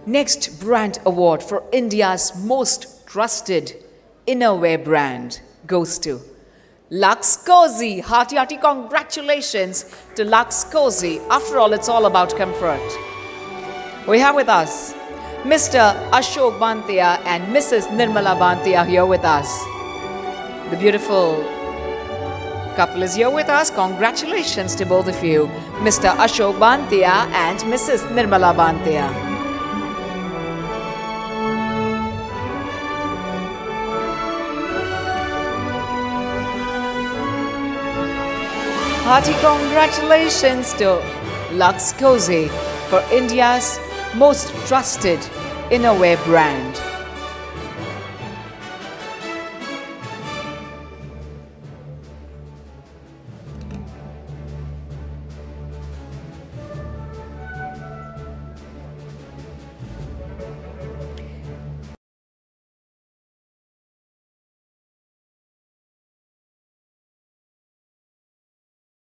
Next brand award for India's most trusted innerwear brand goes to LUX COZI. Hearty congratulations to LUX COZI. After all, it's all about comfort. We have with us Mr. Ashok Bantia and Mrs. Nirmala Bantia here with us. The beautiful couple is here with us. Congratulations to both of you, Mr. Ashok Bantia and Mrs. Nirmala Bantia. Hearty congratulations to LUX COZI for India's most trusted innerwear brand.